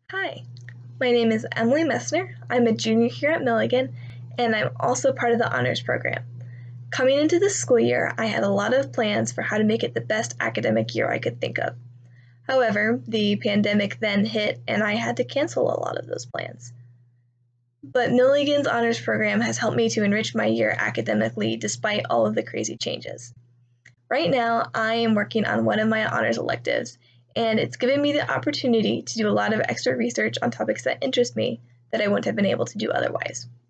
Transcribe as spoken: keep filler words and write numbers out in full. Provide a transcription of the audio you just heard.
Hi, my name is Emily Messner. I'm a junior here at Milligan, and I'm also part of the honors program. Coming into this school year, I had a lot of plans for how to make it the best academic year I could think of. However, the pandemic then hit, and I had to cancel a lot of those plans. But Milligan's honors program has helped me to enrich my year academically despite all of the crazy changes. Right now, I am working on one of my honors electives, and it's given me the opportunity to do a lot of extra research on topics that interest me that I wouldn't have been able to do otherwise.